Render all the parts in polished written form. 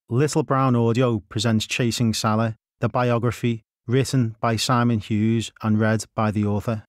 Little Brown Audio presents Chasing Salah, the biography, written by Simon Hughes and read by the author.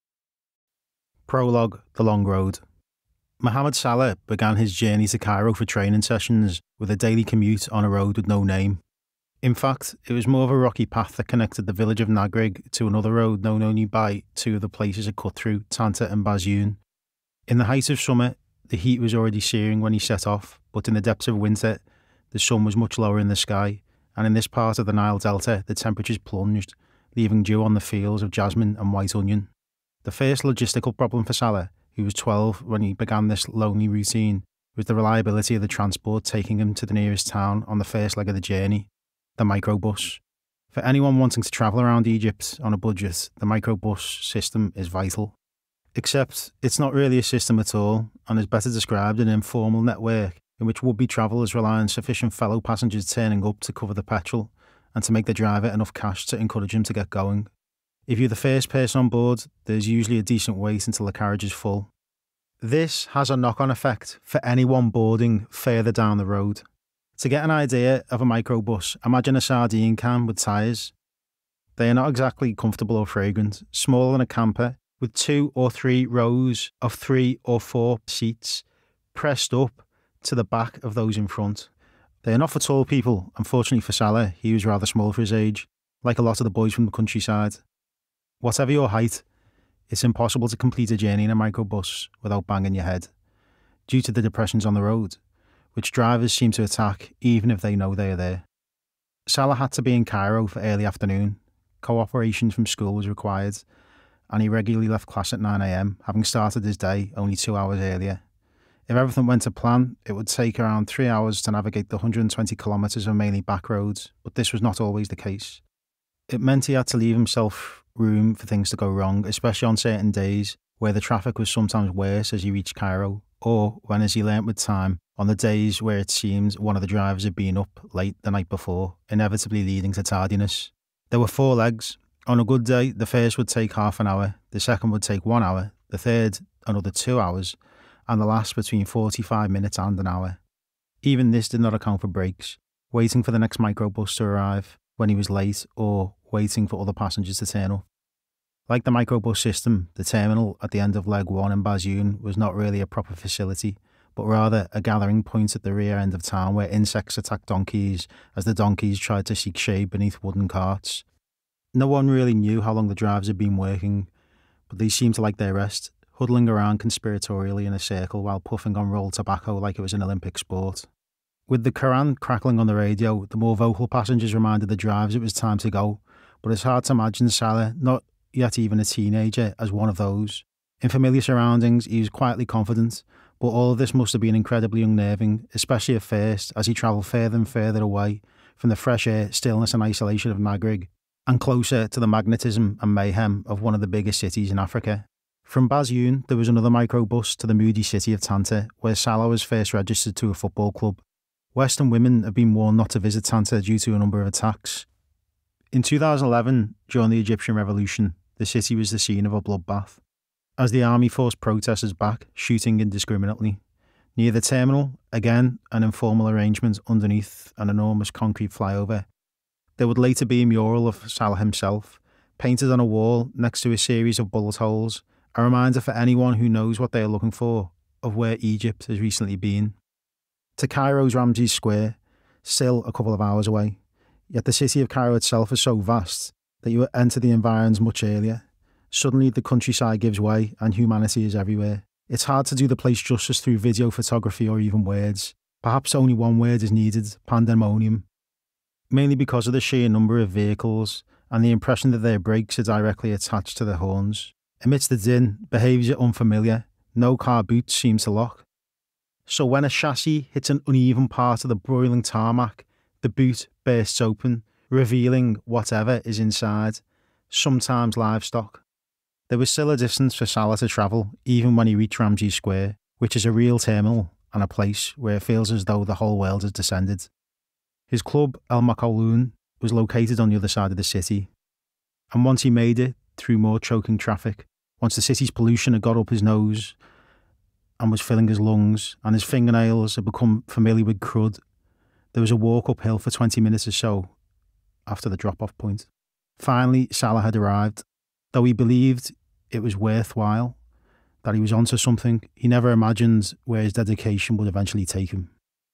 Prologue, The Long Road. Mohamed Salah began his journey to Cairo for training sessions with a daily commute on a road with no name. In fact, it was more of a rocky path that connected the village of Nagrig to another road known only by two of the places it cut through, Tanta and Bazoun. In the height of summer, the heat was already searing when he set off, but in the depths of winter, the sun was much lower in the sky, and in this part of the Nile Delta, the temperatures plunged, leaving dew on the fields of jasmine and white onion. The first logistical problem for Salah, who was 12 when he began this lonely routine, was the reliability of the transport taking him to the nearest town on the first leg of the journey, the microbus. For anyone wanting to travel around Egypt on a budget, the microbus system is vital. Except it's not really a system at all, and is better described as an informal network in which would-be travellers rely on sufficient fellow passengers turning up to cover the petrol and to make the driver enough cash to encourage him to get going. If you're the first person on board, there's usually a decent wait until the carriage is full. This has a knock-on effect for anyone boarding further down the road. To get an idea of a microbus, imagine a sardine can with tyres. They are not exactly comfortable or fragrant, smaller than a camper, with 2 or 3 rows of 3 or 4 seats pressed up to the back of those in front. They are not for tall people. Unfortunately for Salah, he was rather small for his age, like a lot of the boys from the countryside. Whatever your height, it's impossible to complete a journey in a microbus without banging your head, due to the depressions on the road, which drivers seem to attack even if they know they are there. Salah had to be in Cairo for early afternoon. Cooperation from school was required, and he regularly left class at 9 a.m, having started his day only 2 hours earlier. If everything went to plan, it would take around 3 hours to navigate the 120 kilometres of mainly back roads, but this was not always the case. It meant he had to leave himself room for things to go wrong, especially on certain days where the traffic was sometimes worse as he reached Cairo, or when, as he learnt with time, on the days where it seemed one of the drivers had been up late the night before, inevitably leading to tardiness. There were 4 legs. On a good day, the first would take half an hour, the second would take 1 hour, the third another 2 hours, and the last between 45 minutes and an hour. Even this did not account for breaks, waiting for the next microbus to arrive when he was late, or waiting for other passengers to turn up. Like the microbus system, the terminal at the end of leg 1 in Bazoun was not really a proper facility, but rather a gathering point at the rear end of town where insects attacked donkeys as the donkeys tried to seek shade beneath wooden carts. No one really knew how long the drivers had been working, but they seemed to like their rest, huddling around conspiratorially in a circle while puffing on rolled tobacco like it was an Olympic sport. With the Quran crackling on the radio, the more vocal passengers reminded the drivers it was time to go, but it's hard to imagine Salah, not yet even a teenager, as one of those. In familiar surroundings, he was quietly confident, but all of this must have been incredibly unnerving, especially at first, as he travelled further and further away from the fresh air, stillness and isolation of Nagrig, and closer to the magnetism and mayhem of one of the biggest cities in Africa. From Bazoun, there was another microbus to the moody city of Tanta, where Salah was first registered to a football club. Western women have been warned not to visit Tanta due to a number of attacks. In 2011, during the Egyptian Revolution, the city was the scene of a bloodbath, as the army forced protesters back, shooting indiscriminately. Near the terminal, again an informal arrangement underneath an enormous concrete flyover, there would later be a mural of Salah himself, painted on a wall next to a series of bullet holes, a reminder for anyone who knows what they are looking for of where Egypt has recently been. To Cairo's Ramses Square, still a couple of hours away, yet the city of Cairo itself is so vast that you enter the environs much earlier. Suddenly the countryside gives way and humanity is everywhere. It's hard to do the place justice through video photography or even words. Perhaps only one word is needed: pandemonium. Mainly because of the sheer number of vehicles and the impression that their brakes are directly attached to their horns. Amidst the din, behaviours are unfamiliar. No car boots seem to lock. So when a chassis hits an uneven part of the broiling tarmac, the boot bursts open, revealing whatever is inside, sometimes livestock. There was still a distance for Salah to travel, even when he reached Ramses Square, which is a real terminal and a place where it feels as though the whole world has descended. His club, El Makaloun, was located on the other side of the city, and once he made it through more choking traffic, once the city's pollution had got up his nose and was filling his lungs, and his fingernails had become familiar with crud, There was a walk uphill for 20 minutes or so after the drop-off point. Finally, Salah had arrived. Though he believed it was worthwhile, that he was onto something, he never imagined where his dedication would eventually take him.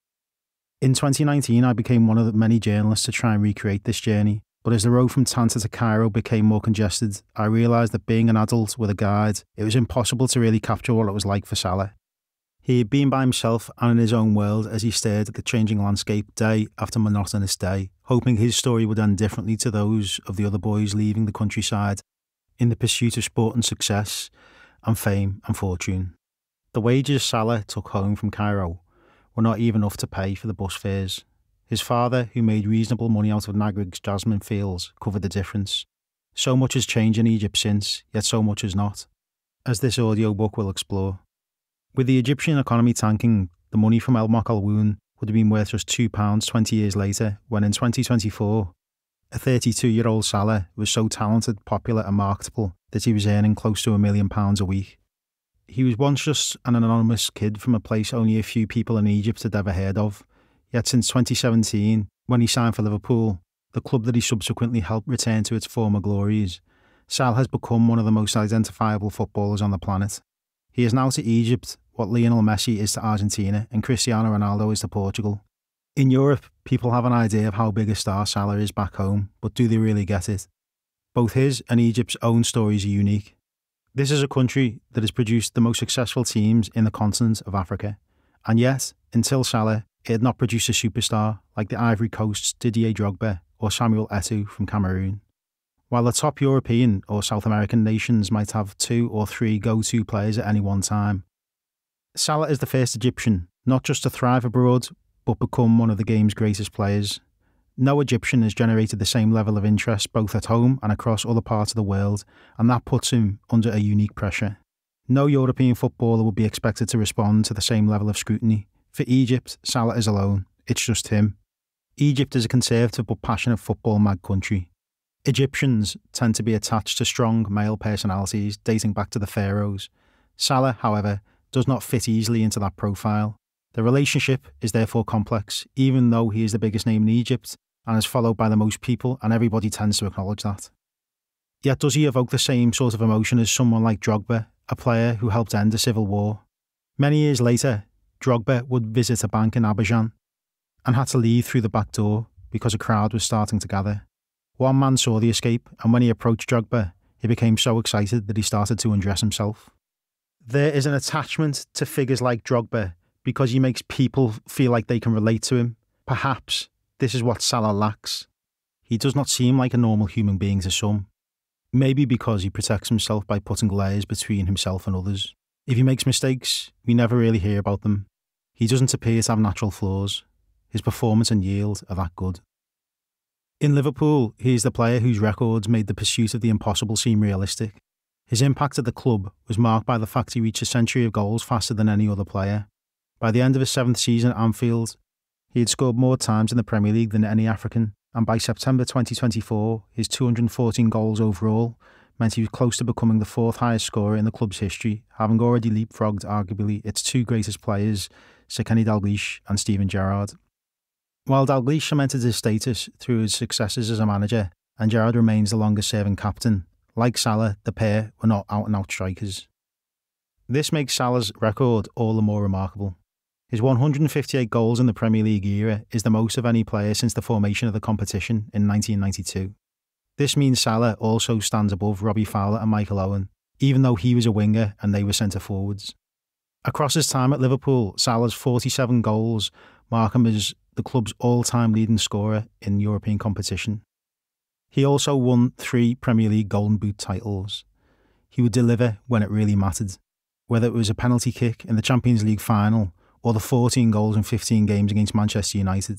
In 2019, I became one of the many journalists to try and recreate this journey, but as the road from Tanta to Cairo became more congested, I realised that being an adult with a guide, it was impossible to really capture what it was like for Salah. He had been by himself and in his own world as he stared at the changing landscape day after monotonous day, hoping his story would end differently to those of the other boys leaving the countryside in the pursuit of sport and success and fame and fortune. The wages Salah took home from Cairo were not even enough to pay for the bus fares. His father, who made reasonable money out of Nagrig's jasmine fields, covered the difference. So much has changed in Egypt since, yet so much has not, as this audiobook will explore. With the Egyptian economy tanking, the money from El Mokalwoon would have been worth just £2 20 years later, when in 2024, a 32-year-old Salah was so talented, popular and marketable that he was earning close to £1 million a week. He was once just an anonymous kid from a place only a few people in Egypt had ever heard of, yet since 2017, when he signed for Liverpool, the club that he subsequently helped return to its former glories, Salah has become one of the most identifiable footballers on the planet. He is now to Egypt what Lionel Messi is to Argentina and Cristiano Ronaldo is to Portugal. In Europe, people have an idea of how big a star Salah is back home, but do they really get it? Both his and Egypt's own stories are unique. This is a country that has produced the most successful teams in the continent of Africa, and yet, until Salah, it had not produced a superstar like the Ivory Coast's Didier Drogba or Samuel Eto'o from Cameroon. While the top European or South American nations might have 2 or 3 go-to players at any one time, Salah is the first Egyptian not just to thrive abroad, but become one of the game's greatest players. No Egyptian has generated the same level of interest both at home and across other parts of the world, and that puts him under a unique pressure. No European footballer would be expected to respond to the same level of scrutiny. For Egypt, Salah is alone. It's just him. Egypt is a conservative but passionate football-mad country. Egyptians tend to be attached to strong male personalities dating back to the pharaohs. Salah, however, does not fit easily into that profile. The relationship is therefore complex, even though he is the biggest name in Egypt and is followed by the most people, and everybody tends to acknowledge that. Yet does he evoke the same sort of emotion as someone like Drogba, a player who helped end the civil war? Many years later, Drogba would visit a bank in Abidjan and had to leave through the back door because a crowd was starting to gather. One man saw the escape, and when he approached Drogba, he became so excited that he started to undress himself. There is an attachment to figures like Drogba because he makes people feel like they can relate to him. Perhaps this is what Salah lacks. He does not seem like a normal human being to some. Maybe because he protects himself by putting layers between himself and others. If he makes mistakes, we never really hear about them. He doesn't appear to have natural flaws. His performance and yield are that good. In Liverpool, he is the player whose records made the pursuit of the impossible seem realistic. His impact at the club was marked by the fact he reached a century of goals faster than any other player. By the end of his 7th season at Anfield, he had scored more times in the Premier League than any African, and by September 2024, his 214 goals overall meant he was close to becoming the 4th highest scorer in the club's history, having already leapfrogged arguably its 2 greatest players, Sir Kenny Dalglish and Steven Gerrard. While Dalglish cemented his status through his successes as a manager, and Gerrard remains the longest-serving captain, like Salah, the pair were not out-and-out strikers. This makes Salah's record all the more remarkable. His 158 goals in the Premier League era is the most of any player since the formation of the competition in 1992. This means Salah also stands above Robbie Fowler and Michael Owen, even though he was a winger and they were centre-forwards. Across his time at Liverpool, Salah's 47 goals mark him as the club's all-time leading scorer in European competition. He also won 3 Premier League Golden Boot titles. He would deliver when it really mattered, whether it was a penalty kick in the Champions League final or the 14 goals in 15 games against Manchester United.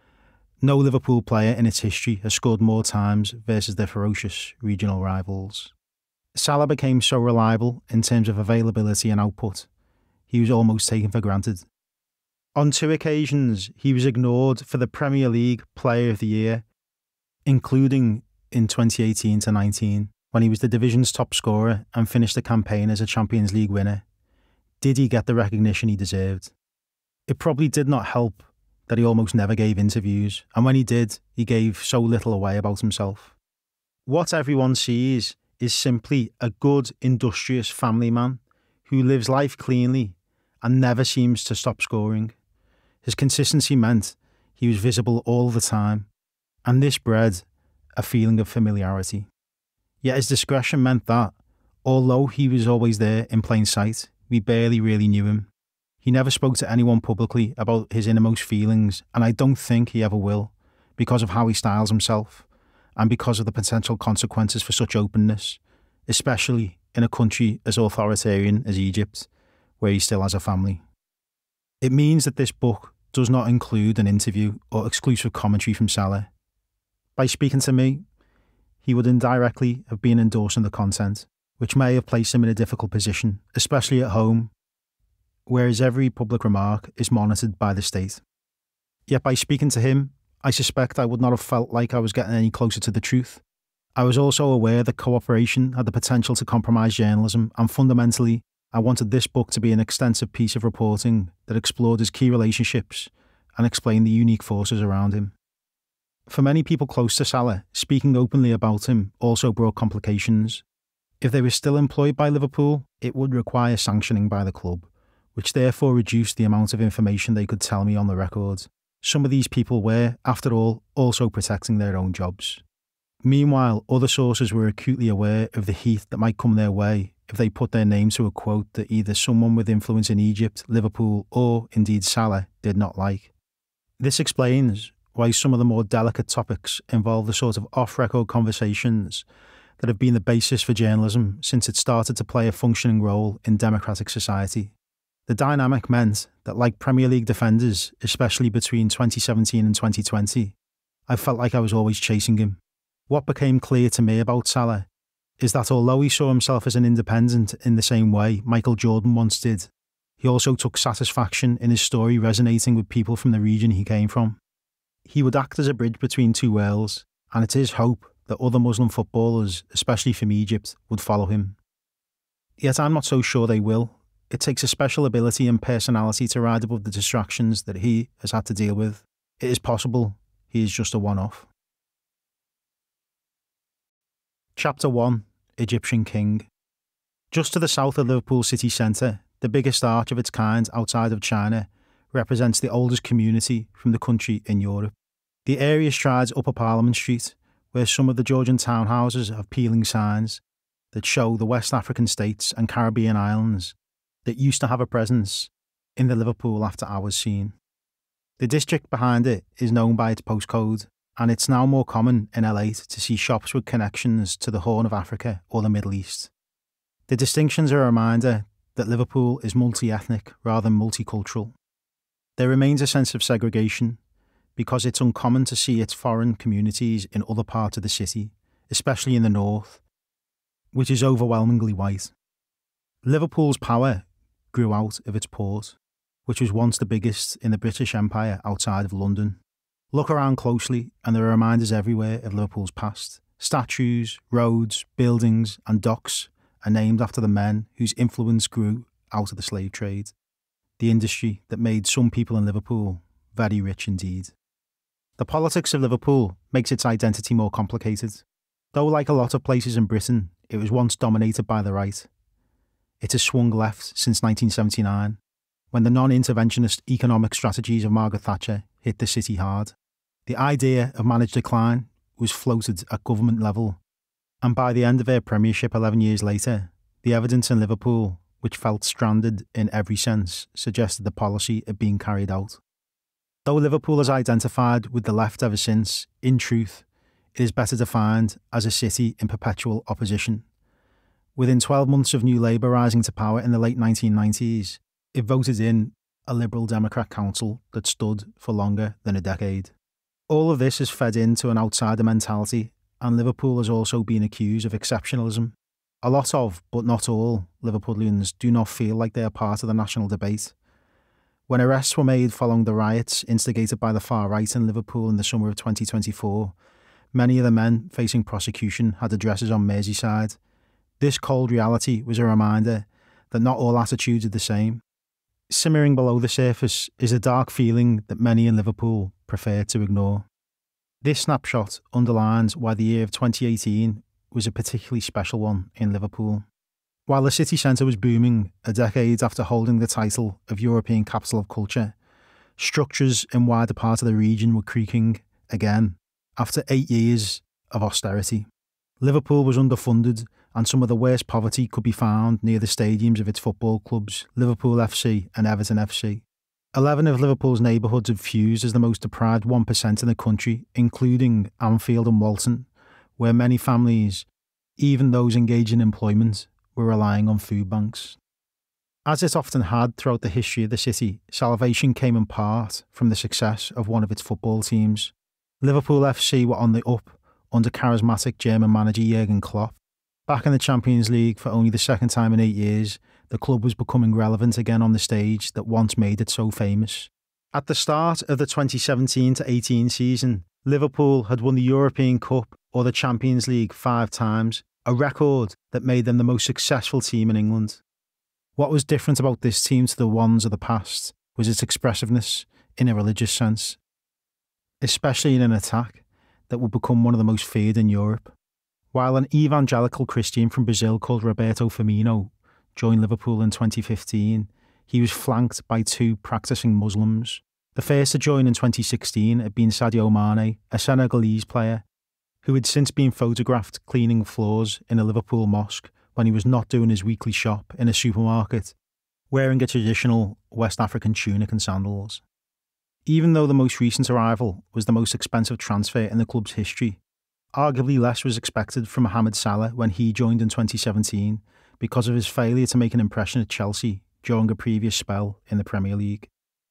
No Liverpool player in its history has scored more times versus their ferocious regional rivals. Salah became so reliable in terms of availability and output, he was almost taken for granted. On 2 occasions, he was ignored for the Premier League Player of the Year, including in 2018-19, when he was the division's top scorer and finished the campaign as a Champions League winner. Did he get the recognition he deserved? It probably did not help that he almost never gave interviews, and when he did, he gave so little away about himself. What everyone sees is simply a good, industrious family man who lives life cleanly and never seems to stop scoring. His consistency meant he was visible all the time, and this bred a feeling of familiarity. Yet his discretion meant that, although he was always there in plain sight, we barely really knew him. He never spoke to anyone publicly about his innermost feelings, and I don't think he ever will, because of how he styles himself, and because of the potential consequences for such openness, especially in a country as authoritarian as Egypt, where he still has a family. It means that this book does not include an interview or exclusive commentary from Salah. By speaking to me, he would indirectly have been endorsing the content, which may have placed him in a difficult position, especially at home, whereas every public remark is monitored by the state. Yet by speaking to him, I suspect I would not have felt like I was getting any closer to the truth. I was also aware that cooperation had the potential to compromise journalism, and fundamentally, I wanted this book to be an extensive piece of reporting that explored his key relationships and explained the unique forces around him. For many people close to Salah, speaking openly about him also brought complications. If they were still employed by Liverpool, it would require sanctioning by the club, which therefore reduced the amount of information they could tell me on the record. Some of these people were, after all, also protecting their own jobs. Meanwhile, other sources were acutely aware of the heat that might come their way if they put their name to a quote that either someone with influence in Egypt, Liverpool, or indeed Salah did not like. This explains why some of the more delicate topics involve the sort of off-record conversations that have been the basis for journalism since it started to play a functioning role in democratic society. The dynamic meant that, like Premier League defenders, especially between 2017 and 2020, I felt like I was always chasing him. What became clear to me about Salah is that although he saw himself as an independent in the same way Michael Jordan once did, he also took satisfaction in his story resonating with people from the region he came from. He would act as a bridge between two worlds, and it is hope that other Muslim footballers, especially from Egypt, would follow him. Yet I'm not so sure they will. It takes a special ability and personality to ride above the distractions that he has had to deal with. It is possible he is just a one-off. Chapter 1. Egyptian King. Just to the south of Liverpool city centre, the biggest arch of its kind outside of China represents the oldest community from the country in Europe. The area strides Upper Parliament Street, where some of the Georgian townhouses have peeling signs that show the West African states and Caribbean islands that used to have a presence in the Liverpool after hours scene. The district behind it is known by its postcode, and it's now more common in L8 to see shops with connections to the Horn of Africa or the Middle East. The distinctions are a reminder that Liverpool is multi-ethnic rather than multicultural. There remains a sense of segregation because it's uncommon to see its foreign communities in other parts of the city, especially in the north, which is overwhelmingly white. Liverpool's power grew out of its port, which was once the biggest in the British Empire outside of London. Look around closely and there are reminders everywhere of Liverpool's past. Statues, roads, buildings and docks are named after the men whose influence grew out of the slave trade, the industry that made some people in Liverpool very rich indeed. The politics of Liverpool makes its identity more complicated. Though like a lot of places in Britain, it was once dominated by the right. It has swung left since 1979, when the non-interventionist economic strategies of Margaret Thatcher hit the city hard. The idea of managed decline was floated at government level, and by the end of her premiership 11 years later, the evidence in Liverpool, which felt stranded in every sense, suggested the policy had been carried out. Though Liverpool has identified with the left ever since, in truth, it is better defined as a city in perpetual opposition. Within 12 months of New Labour rising to power in the late 1990s, it voted in a Liberal Democrat council that stood for longer than a decade. All of this has fed into an outsider mentality, and Liverpool has also been accused of exceptionalism. A lot of, but not all, Liverpudlians do not feel like they are part of the national debate. When arrests were made following the riots instigated by the far right in Liverpool in the summer of 2024, many of the men facing prosecution had addresses on Merseyside. This cold reality was a reminder that not all attitudes are the same. simmering below the surface is a dark feeling that many in Liverpool prefer to ignore. This snapshot underlines why the year of 2018 was a particularly special one in Liverpool. While the city centre was booming a decade after holding the title of European Capital of Culture, structures in wider parts of the region were creaking again after 8 years of austerity. Liverpool was underfunded, and some of the worst poverty could be found near the stadiums of its football clubs, Liverpool FC and Everton FC. 11 of Liverpool's neighbourhoods have fused as the most deprived 1% in the country, including Anfield and Walton, where many families, even those engaged in employment, were relying on food banks. As it often had throughout the history of the city, salvation came in part from the success of one of its football teams. Liverpool FC were on the up under charismatic German manager Jurgen Klopp. Back in the Champions League for only the second time in 8 years, the club was becoming relevant again on the stage that once made it so famous. At the start of the 2017-18 season, Liverpool had won the European Cup or the Champions League 5 times, a record that made them the most successful team in England. What was different about this team to the ones of the past was its expressiveness in a religious sense, especially in an attack that would become one of the most feared in Europe. While an evangelical Christian from Brazil called Roberto Firmino joined Liverpool in 2015, he was flanked by 2 practicing Muslims. The first to join in 2016 had been Sadio Mane, a Senegalese player, who had since been photographed cleaning floors in a Liverpool mosque when he was not doing his weekly shop in a supermarket, wearing a traditional West African tunic and sandals. Even though the most recent arrival was the most expensive transfer in the club's history, arguably less was expected from Mohamed Salah when he joined in 2017 because of his failure to make an impression at Chelsea during a previous spell in the Premier League.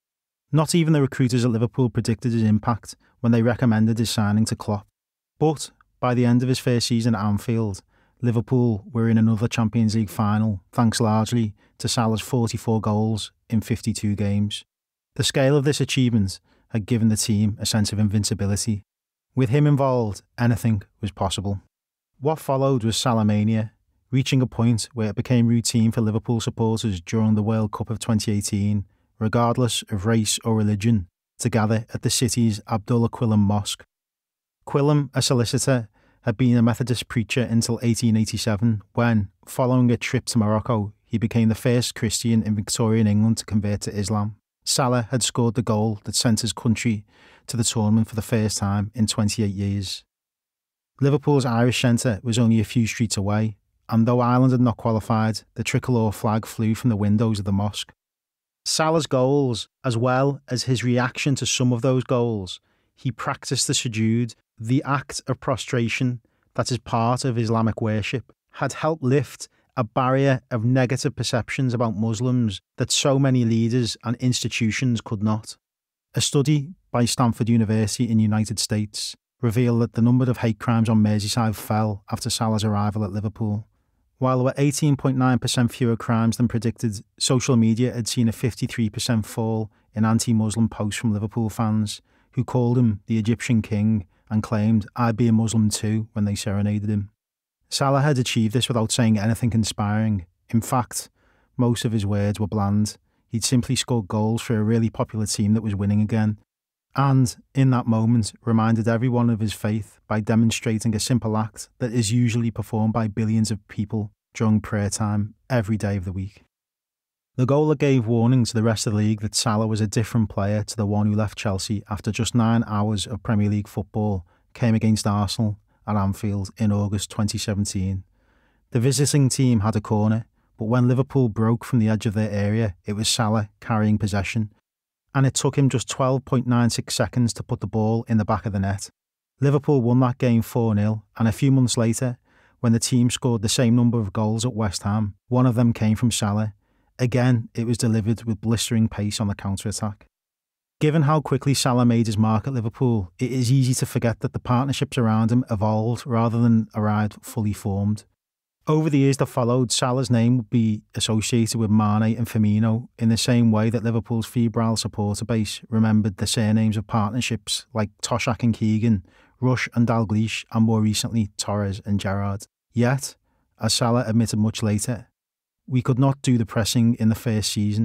Not even the recruiters at Liverpool predicted his impact when they recommended his signing to Klopp. But by the end of his first season at Anfield, Liverpool were in another Champions League final, thanks largely to Salah's 44 goals in 52 games. The scale of this achievement had given the team a sense of invincibility. With him involved, anything was possible. What followed was Salah-mania, reaching a point where it became routine for Liverpool supporters during the World Cup of 2018, regardless of race or religion, to gather at the city's Abdullah Quillam Mosque. Quillam, a solicitor, had been a Methodist preacher until 1887 when, following a trip to Morocco, he became the first Christian in Victorian England to convert to Islam. Salah had scored the goal that sent his country to the tournament for the first time in 28 years. Liverpool's Irish centre was only a few streets away, and though Ireland had not qualified, the tricolour flag flew from the windows of the mosque. Salah's goals, as well as his reaction to some of those goals, he practiced the sujood, the act of prostration that is part of Islamic worship, had helped lift a barrier of negative perceptions about Muslims that so many leaders and institutions could not. A study by Stanford University in the United States revealed that the number of hate crimes on Merseyside fell after Salah's arrival at Liverpool. While there were 18.9% fewer crimes than predicted, social media had seen a 53% fall in anti-Muslim posts from Liverpool fans, who called him the Egyptian king and claimed, "I'd be a Muslim too," when they serenaded him. Salah had achieved this without saying anything inspiring. In fact, most of his words were bland. He'd simply scored goals for a really popular team that was winning again, and, in that moment, reminded everyone of his faith by demonstrating a simple act that is usually performed by billions of people during prayer time every day of the week. The goal that gave warning to the rest of the league that Salah was a different player to the one who left Chelsea after just 9 hours of Premier League football came against Arsenal at Anfield in August 2017. The visiting team had a corner, but when Liverpool broke from the edge of their area, it was Salah carrying possession, and it took him just 12.96 seconds to put the ball in the back of the net. Liverpool won that game 4-0, and a few months later, when the team scored the same number of goals at West Ham, one of them came from Salah. Again, it was delivered with blistering pace on the counter-attack. Given how quickly Salah made his mark at Liverpool, it is easy to forget that the partnerships around him evolved rather than arrived fully formed. Over the years that followed, Salah's name would be associated with Mane and Firmino in the same way that Liverpool's febrile supporter base remembered the surnames of partnerships like Toshak and Keegan, Rush and Dalglish, and more recently Torres and Gerrard. Yet, as Salah admitted much later, we could not do the pressing in the first season.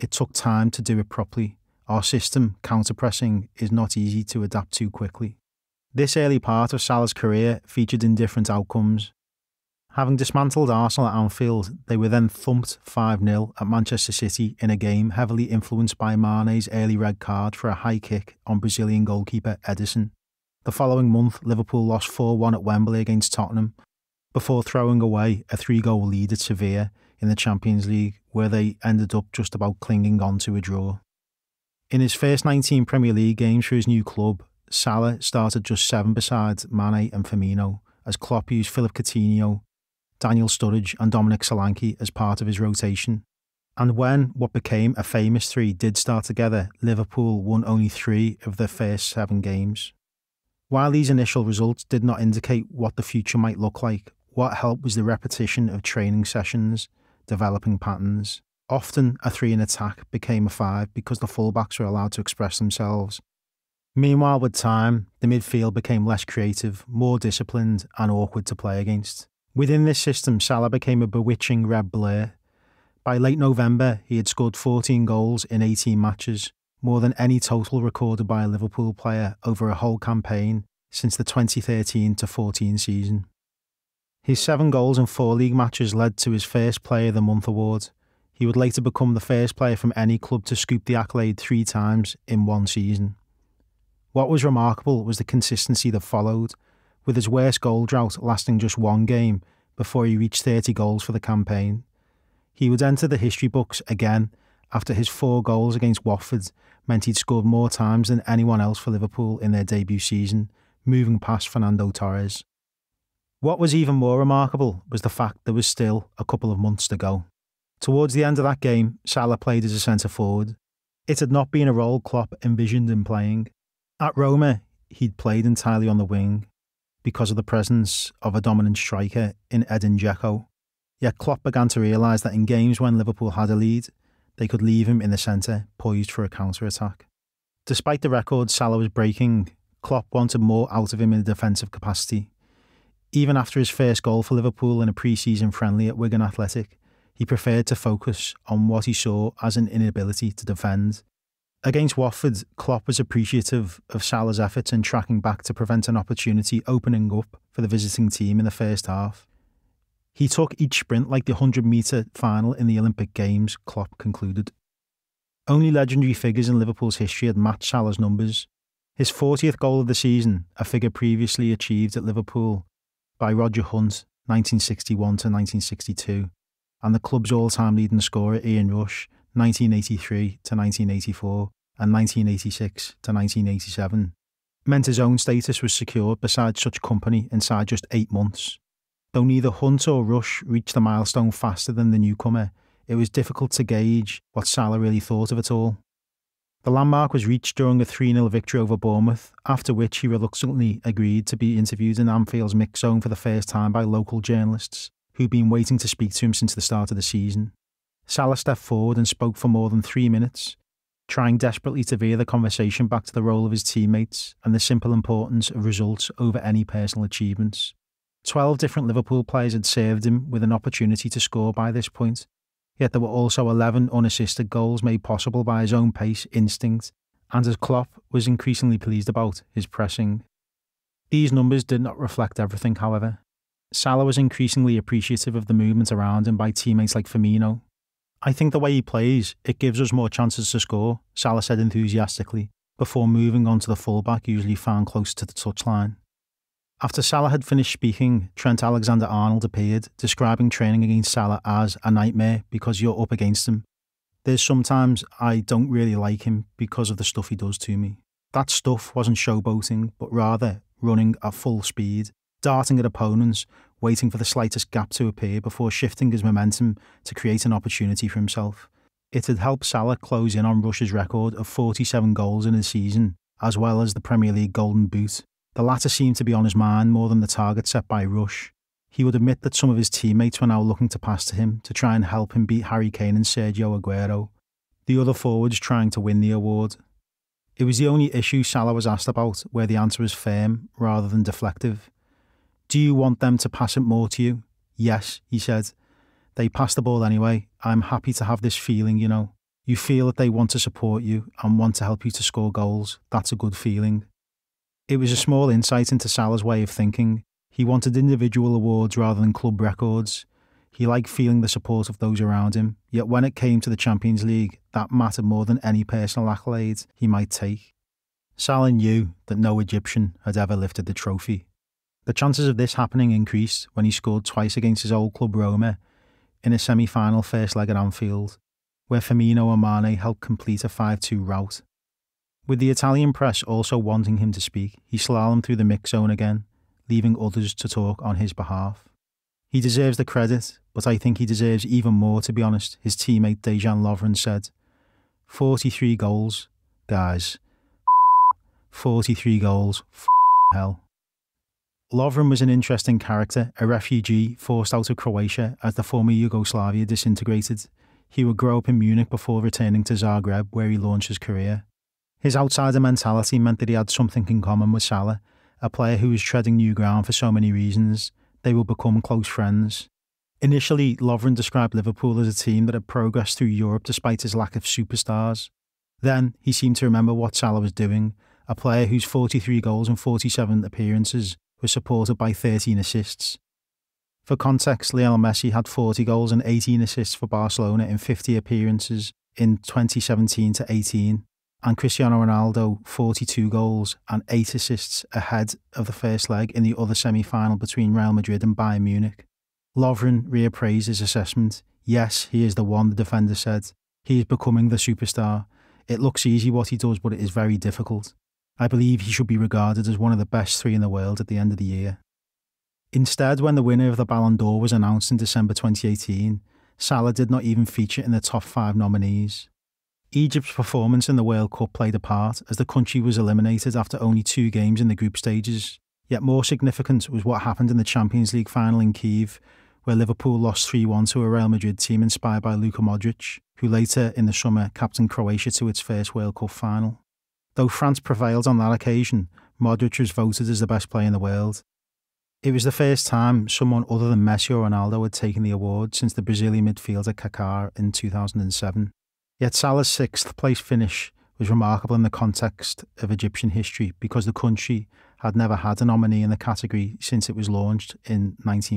it took time to do it properly. Our system, counter-pressing, is not easy to adapt to quickly. This early part of Salah's career featured indifferent outcomes. Having dismantled Arsenal at Anfield, they were then thumped 5-0 at Manchester City in a game heavily influenced by Mane's early red card for a high kick on Brazilian goalkeeper Ederson. The following month, Liverpool lost 4-1 at Wembley against Tottenham, before throwing away a 3-goal lead at Sevilla in the Champions League, where they ended up just about clinging on to a draw. In his first 19 Premier League games for his new club, Salah started just 7 beside Mane and Firmino, as Klopp used Philip Coutinho, Daniel Sturridge and Dominic Solanke as part of his rotation. And when what became a famous 3 did start together, Liverpool won only 3 of their first 7 games. While these initial results did not indicate what the future might look like, what helped was the repetition of training sessions, developing patterns. Often a 3 in attack became a 5 because the fullbacks were allowed to express themselves. Meanwhile, with time, the midfield became less creative, more disciplined and awkward to play against. Within this system, Salah became a bewitching red blur. By late November, he had scored 14 goals in 18 matches, more than any total recorded by a Liverpool player over a whole campaign since the 2013-14 season. His 7 goals in 4 league matches led to his first Player of the Month award. He would later become the first player from any club to scoop the accolade 3 times in one season. What was remarkable was the consistency that followed, with his worst goal drought lasting just 1 game before he reached 30 goals for the campaign. He would enter the history books again after his 4 goals against Watford meant he'd scored more times than anyone else for Liverpool in their debut season, moving past Fernando Torres. What was even more remarkable was the fact there was still a couple of months to go. Towards the end of that game, Salah played as a centre-forward. It had not been a role Klopp envisioned him playing. At Roma, he'd played entirely on the wing, because of the presence of a dominant striker in Edin Dzeko. Yet Klopp began to realise that in games when Liverpool had a lead, they could leave him in the centre, poised for a counter-attack. Despite the record Salah was breaking, Klopp wanted more out of him in a defensive capacity. Even after his first goal for Liverpool in a pre-season friendly at Wigan Athletic, he preferred to focus on what he saw as an inability to defend. Against Watford, Klopp was appreciative of Salah's efforts in tracking back to prevent an opportunity opening up for the visiting team in the first half. He took each sprint like the 100-metre final in the Olympic Games, Klopp concluded. Only legendary figures in Liverpool's history had matched Salah's numbers. His 40th goal of the season, a figure previously achieved at Liverpool by Roger Hunt, 1961-1962, and the club's all-time leading scorer Ian Rush, 1983-1984 and 1986-1987, meant his own status was secured beside such company inside just 8 months. Though neither Hunt or Rush reached the milestone faster than the newcomer, it was difficult to gauge what Salah really thought of it all. The landmark was reached during a 3-0 victory over Bournemouth, after which he reluctantly agreed to be interviewed in Anfield's mix zone for the first time by local journalists, who'd been waiting to speak to him since the start of the season. Salah stepped forward and spoke for more than 3 minutes, trying desperately to veer the conversation back to the role of his teammates and the simple importance of results over any personal achievements. 12 different Liverpool players had served him with an opportunity to score by this point, yet there were also 11 unassisted goals made possible by his own pace, instinct, and as Klopp was increasingly pleased about, his pressing. These numbers did not reflect everything, however. Salah was increasingly appreciative of the movement around him by teammates like Firmino. "I think the way he plays, it gives us more chances to score," Salah said enthusiastically, before moving on to the fullback usually found close to the touchline. After Salah had finished speaking, Trent Alexander-Arnold appeared, describing training against Salah as a nightmare because you're up against him. "There's sometimes I don't really like him because of the stuff he does to me." That stuff wasn't showboating, but rather running at full speed, darting at opponents, waiting for the slightest gap to appear before shifting his momentum to create an opportunity for himself. It had helped Salah close in on Rush's record of 47 goals in a season, as well as the Premier League Golden Boot. The latter seemed to be on his mind more than the target set by Rush. He would admit that some of his teammates were now looking to pass to him to try and help him beat Harry Kane and Sergio Aguero, the other forwards trying to win the award. It was the only issue Salah was asked about where the answer was firm rather than deflective. "Do you want them to pass it more to you?" "Yes," he said. "They pass the ball anyway. I'm happy to have this feeling, you know." You feel that they want to support you and want to help you to score goals. That's a good feeling. It was a small insight into Salah's way of thinking. He wanted individual awards rather than club records. He liked feeling the support of those around him, yet when it came to the Champions League, that mattered more than any personal accolade he might take. Salah knew that no Egyptian had ever lifted the trophy. The chances of this happening increased when he scored twice against his old club Roma in a semi-final first leg at Anfield, where Firmino and Mane helped complete a 5-2 rout. With the Italian press also wanting him to speak, he slalomed through the mix zone again, leaving others to talk on his behalf. He deserves the credit, but I think he deserves even more, to be honest, his teammate Dejan Lovren said. 43 goals, guys. 43 goals, hell. Lovren was an interesting character, a refugee forced out of Croatia as the former Yugoslavia disintegrated. He would grow up in Munich before returning to Zagreb, where he launched his career. His outsider mentality meant that he had something in common with Salah, a player who was treading new ground for so many reasons. They would become close friends. Initially, Lovren described Liverpool as a team that had progressed through Europe despite his lack of superstars. Then, he seemed to remember what Salah was doing, a player whose 43 goals and 47 appearances was supported by 13 assists. For context, Lionel Messi had 40 goals and 18 assists for Barcelona in 50 appearances in 2017-18, and Cristiano Ronaldo 42 goals and 8 assists ahead of the first leg in the other semi-final between Real Madrid and Bayern Munich. Lovren reappraised his assessment. Yes, he is the one, the defender said. He is becoming the superstar. It looks easy what he does, but it is very difficult. I believe he should be regarded as one of the best 3 in the world at the end of the year. Instead, when the winner of the Ballon d'Or was announced in December 2018, Salah did not even feature in the top 5 nominees. Egypt's performance in the World Cup played a part, as the country was eliminated after only 2 games in the group stages. Yet more significant was what happened in the Champions League final in Kyiv, where Liverpool lost 3-1 to a Real Madrid team inspired by Luka Modric, who later in the summer captained Croatia to its first World Cup final. Though France prevailed on that occasion, Modric was voted as the best player in the world. It was the first time someone other than Messi or Ronaldo had taken the award since the Brazilian midfielder Kaká in 2007. Yet Salah's 6th place finish was remarkable in the context of Egyptian history because the country had never had a nominee in the category since it was launched in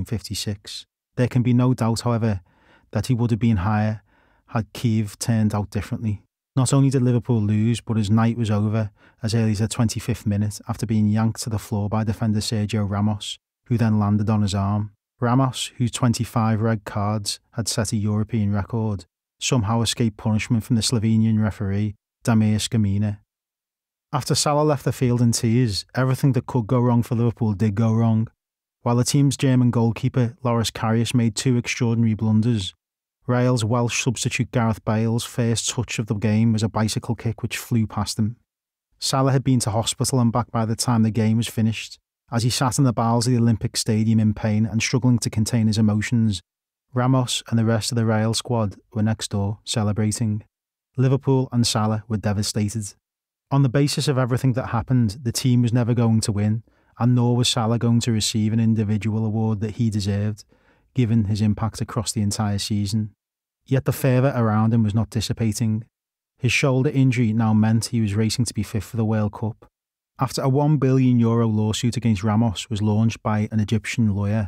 1956. There can be no doubt, however, that he would have been higher had Kyiv turned out differently. Not only did Liverpool lose, but his night was over as early as the 25th minute after being yanked to the floor by defender Sergio Ramos, who then landed on his arm. Ramos, whose 25 red cards had set a European record, somehow escaped punishment from the Slovenian referee, Damir Skamina. After Salah left the field in tears, everything that could go wrong for Liverpool did go wrong. While the team's German goalkeeper, Loris Karius, made 2 extraordinary blunders, Real's Welsh substitute Gareth Bale's first touch of the game was a bicycle kick which flew past him. Salah had been to hospital and back by the time the game was finished. As he sat in the bowels of the Olympic Stadium in pain and struggling to contain his emotions, Ramos and the rest of the Real squad were next door, celebrating. Liverpool and Salah were devastated. On the basis of everything that happened, the team was never going to win, and nor was Salah going to receive an individual award that he deserved, given his impact across the entire season. Yet the fervour around him was not dissipating. His shoulder injury now meant he was racing to be fit for the World Cup. After a €1 billion lawsuit against Ramos was launched by an Egyptian lawyer,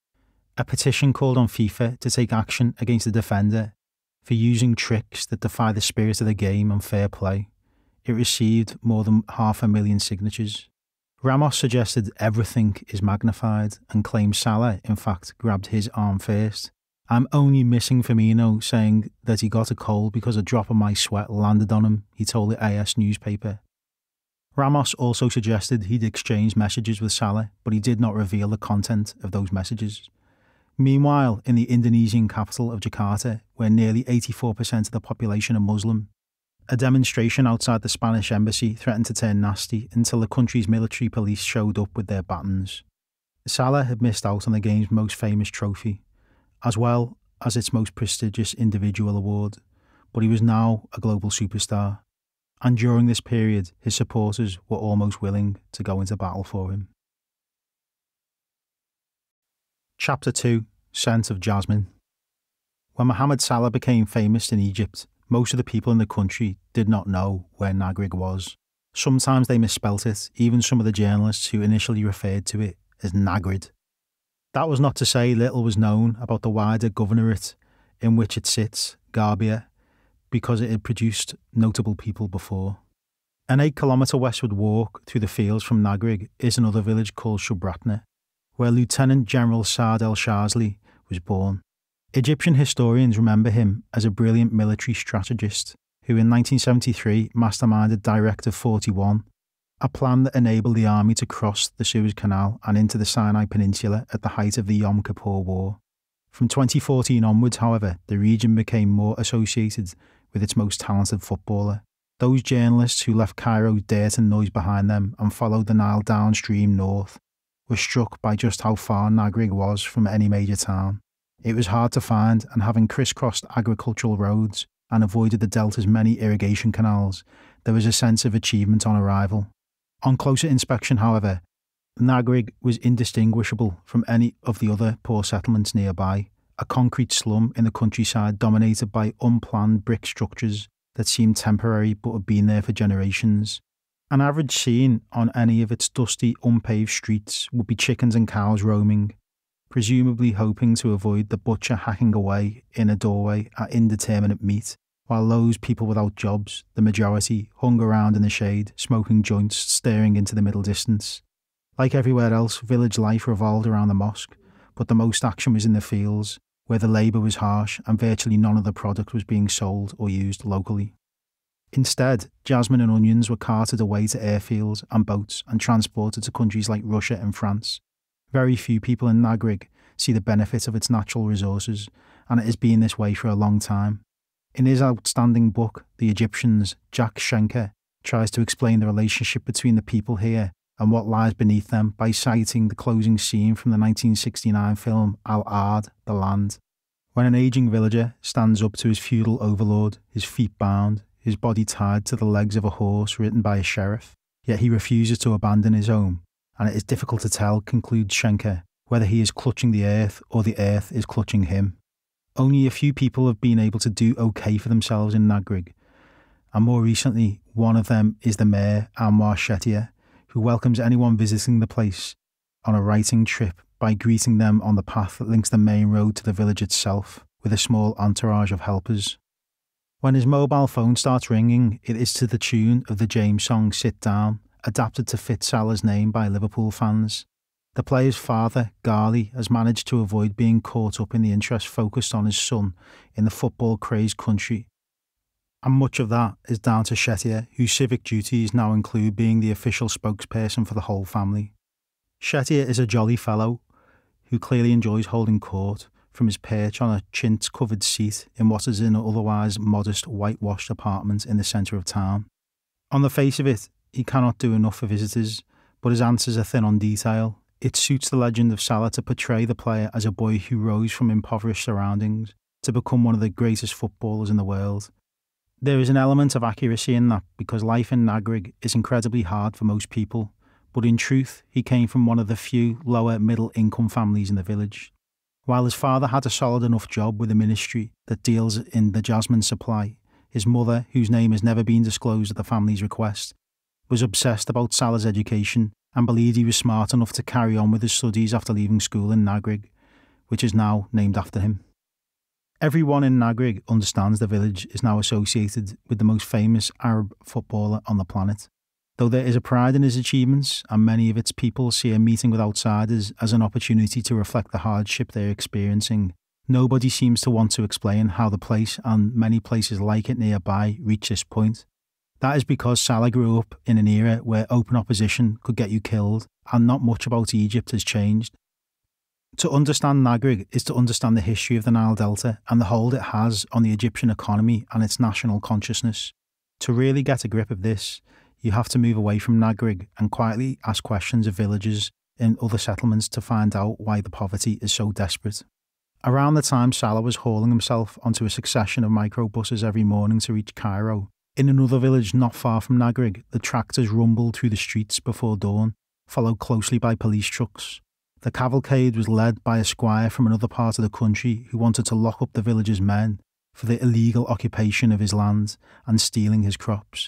a petition called on FIFA to take action against the defender for using tricks that defy the spirit of the game and fair play. It received more than 500,000 signatures. Ramos suggested everything is magnified and claimed Salah, in fact, grabbed his arm first. I'm only missing Firmino saying that he got a cold because a drop of my sweat landed on him, he told the AS newspaper. Ramos also suggested he'd exchanged messages with Salah, but he did not reveal the content of those messages. Meanwhile, in the Indonesian capital of Jakarta, where nearly 84% of the population are Muslim, a demonstration outside the Spanish embassy threatened to turn nasty until the country's military police showed up with their batons. Salah had missed out on the game's most famous trophy, as well as its most prestigious individual award, but he was now a global superstar, and during this period his supporters were almost willing to go into battle for him. Chapter 2. Scent of Jasmine. When Mohamed Salah became famous in Egypt, most of the people in the country did not know where Nagrig was. Sometimes they misspelt it, even some of the journalists who initially referred to it as Nagrid. That was not to say little was known about the wider governorate in which it sits, Garbia, because it had produced notable people before. An 8-kilometre westward walk through the fields from Nagrig is another village called Shubratna, where Lieutenant General Saad el-Shazli was born. Egyptian historians remember him as a brilliant military strategist who in 1973 masterminded Directive 41, a plan that enabled the army to cross the Suez Canal and into the Sinai Peninsula at the height of the Yom Kippur War. From 2014 onwards, however, the region became more associated with its most talented footballer. Those journalists who left Cairo's dirt and noise behind them and followed the Nile downstream north were struck by just how far Nagrig was from any major town. It was hard to find, and having crisscrossed agricultural roads and avoided the delta's many irrigation canals, there was a sense of achievement on arrival. On closer inspection, however, Nagrig was indistinguishable from any of the other poor settlements nearby, a concrete slum in the countryside dominated by unplanned brick structures that seemed temporary but had been there for generations. An average scene on any of its dusty, unpaved streets would be chickens and cows roaming, presumably hoping to avoid the butcher hacking away in a doorway at indeterminate meat, while those people without jobs, the majority, hung around in the shade, smoking joints, staring into the middle distance. Like everywhere else, village life revolved around the mosque, but the most action was in the fields, where the labour was harsh and virtually none of the product was being sold or used locally. Instead, jasmine and onions were carted away to airfields and boats and transported to countries like Russia and France. Very few people in Nagrig see the benefit of its natural resources, and it has been this way for a long time. In his outstanding book, The Egyptians, Jack Schenker tries to explain the relationship between the people here and what lies beneath them by citing the closing scene from the 1969 film Al-Ard, The Land, when an ageing villager stands up to his feudal overlord, his feet bound, his body tied to the legs of a horse ridden by a sheriff, yet he refuses to abandon his home, and it is difficult to tell, concludes Schenker, whether he is clutching the earth or the earth is clutching him. Only a few people have been able to do okay for themselves in Nagrig, and more recently, one of them is the mayor, Anwar Shetia, who welcomes anyone visiting the place on a writing trip by greeting them on the path that links the main road to the village itself, with a small entourage of helpers. When his mobile phone starts ringing, it is to the tune of the James song Sit Down, adapted to fit Salah's name by Liverpool fans. The player's father, Ghali, has managed to avoid being caught up in the interest focused on his son in the football-crazed country. And much of that is down to Shetia, whose civic duties now include being the official spokesperson for the whole family. Shetia is a jolly fellow who clearly enjoys holding court from his perch on a chintz-covered seat in what is an otherwise modest whitewashed apartment in the centre of town. On the face of it, he cannot do enough for visitors, but his answers are thin on detail. It suits the legend of Salah to portray the player as a boy who rose from impoverished surroundings to become one of the greatest footballers in the world. There is an element of accuracy in that because life in Nagrig is incredibly hard for most people, but in truth, he came from one of the few lower middle-income families in the village. While his father had a solid enough job with a ministry that deals in the jasmine supply, his mother, whose name has never been disclosed at the family's request, was obsessed about Salah's education and believed he was smart enough to carry on with his studies after leaving school in Nagrig, which is now named after him. Everyone in Nagrig understands the village is now associated with the most famous Arab footballer on the planet. Though there is a pride in his achievements, and many of its people see a meeting with outsiders as an opportunity to reflect the hardship they're experiencing, nobody seems to want to explain how the place, and many places like it nearby, reach this point. That is because Salah grew up in an era where open opposition could get you killed, and not much about Egypt has changed. To understand Nagrig is to understand the history of the Nile Delta and the hold it has on the Egyptian economy and its national consciousness. To really get a grip of this, you have to move away from Nagrig and quietly ask questions of villagers in other settlements to find out why the poverty is so desperate. Around the time Salah was hauling himself onto a succession of microbuses every morning to reach Cairo, in another village not far from Nagrig, the tractors rumbled through the streets before dawn, followed closely by police trucks. The cavalcade was led by a squire from another part of the country who wanted to lock up the village's men, for the illegal occupation of his land and stealing his crops.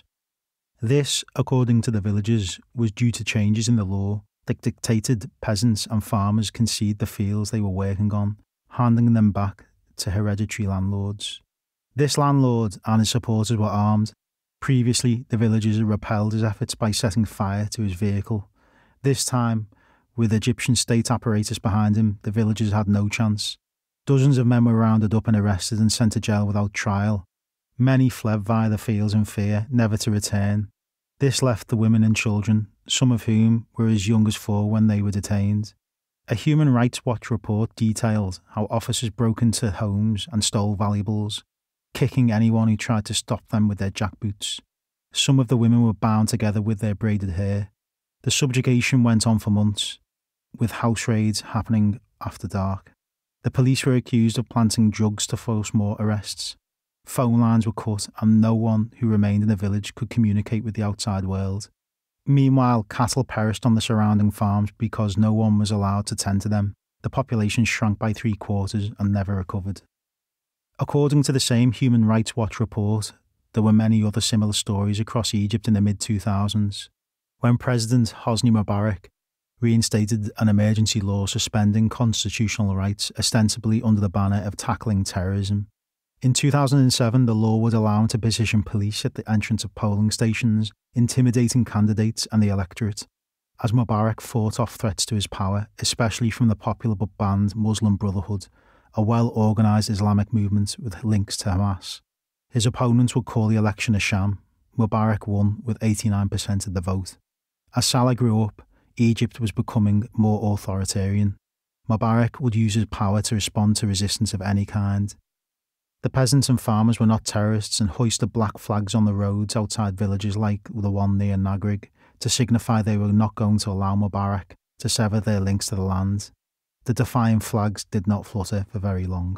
This, according to the villagers, was due to changes in the law that dictated peasants and farmers concede the fields they were working on, handing them back to hereditary landlords. This landlord and his supporters were armed. Previously, the villagers had repelled his efforts by setting fire to his vehicle. This time, with Egyptian state apparatus behind him, the villagers had no chance. Dozens of men were rounded up and arrested and sent to jail without trial. Many fled via the fields in fear, never to return. This left the women and children, some of whom were as young as 4 when they were detained. A Human Rights Watch report detailed how officers broke into homes and stole valuables, kicking anyone who tried to stop them with their jackboots. Some of the women were bound together with their braided hair. The subjugation went on for months, with house raids happening after dark. The police were accused of planting drugs to force more arrests. Phone lines were cut and no one who remained in the village could communicate with the outside world. Meanwhile, cattle perished on the surrounding farms because no one was allowed to tend to them. The population shrank by 3/4 and never recovered. According to the same Human Rights Watch report, there were many other similar stories across Egypt in the mid-2000s. When President Hosni Mubarak reinstated an emergency law suspending constitutional rights, ostensibly under the banner of tackling terrorism. In 2007, the law would allow him to position police at the entrance of polling stations, intimidating candidates and the electorate, as Mubarak fought off threats to his power, especially from the popular but banned Muslim Brotherhood, a well-organised Islamic movement with links to Hamas. His opponents would call the election a sham. Mubarak won with 89% of the vote. As Salah grew up, Egypt was becoming more authoritarian. Mubarak would use his power to respond to resistance of any kind. The peasants and farmers were not terrorists and hoisted black flags on the roads outside villages like the one near Nagrig to signify they were not going to allow Mubarak to sever their links to the land. The defiant flags did not flutter for very long.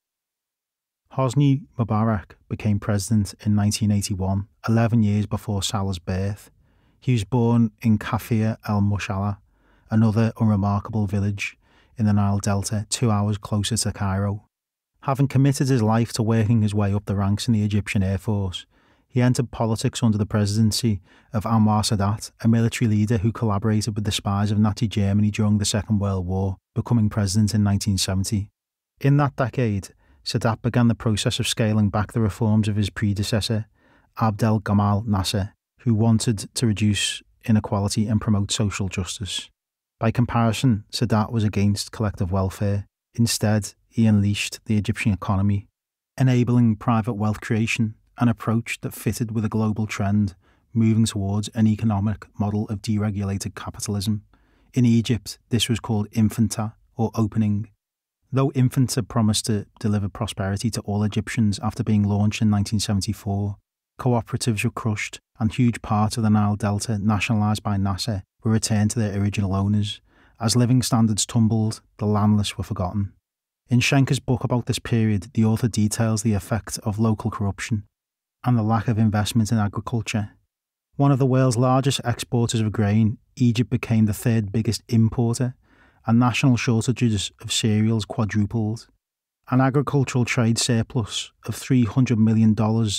Hosni Mubarak became president in 1981, 11 years before Salah's birth. He was born in Kafia el-Mushala, another unremarkable village in the Nile Delta, 2 hours closer to Cairo. Having committed his life to working his way up the ranks in the Egyptian Air Force, he entered politics under the presidency of Anwar Sadat, a military leader who collaborated with the spies of Nazi Germany during the Second World War, becoming president in 1970. In that decade, Sadat began the process of scaling back the reforms of his predecessor, Abdel Gamal Nasser, who wanted to reduce inequality and promote social justice. By comparison, Sadat was against collective welfare. Instead, he unleashed the Egyptian economy, enabling private wealth creation, an approach that fitted with a global trend, moving towards an economic model of deregulated capitalism. In Egypt, this was called infanta, or opening. Though infanta promised to deliver prosperity to all Egyptians after being launched in 1974, cooperatives were crushed and huge parts of the Nile Delta, nationalised by Nasser, were returned to their original owners. As living standards tumbled, the landless were forgotten. In Schenker's book about this period, the author details the effect of local corruption and the lack of investment in agriculture. One of the world's largest exporters of grain, Egypt became the third biggest importer, and national shortages of cereals quadrupled. An agricultural trade surplus of $300 million in